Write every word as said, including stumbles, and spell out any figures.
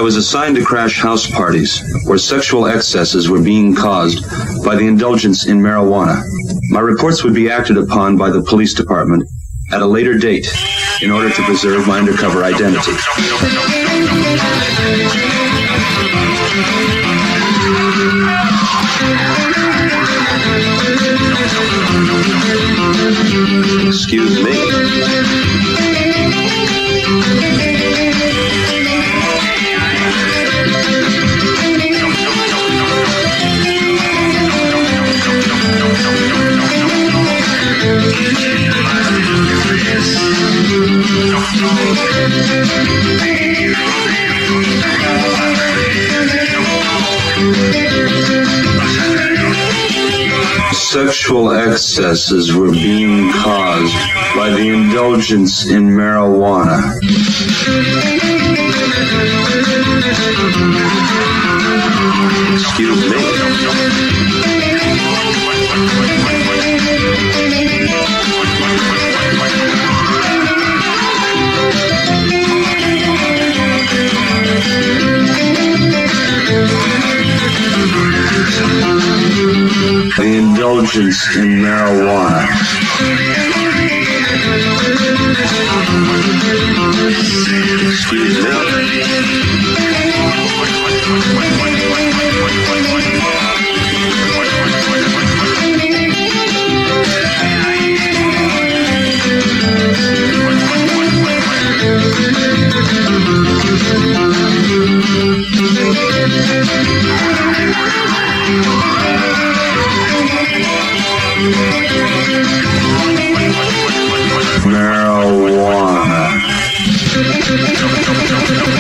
was assigned to crash house parties where sexual excesses were being caused by the indulgence in marijuana. My reports would be acted upon by the police department at a later date in order to preserve my undercover identity. Excuse me. Sexual excesses were being caused by the indulgence in marijuana. Excuse me. The indulgence in marijuana. Excuse me. Marijuana.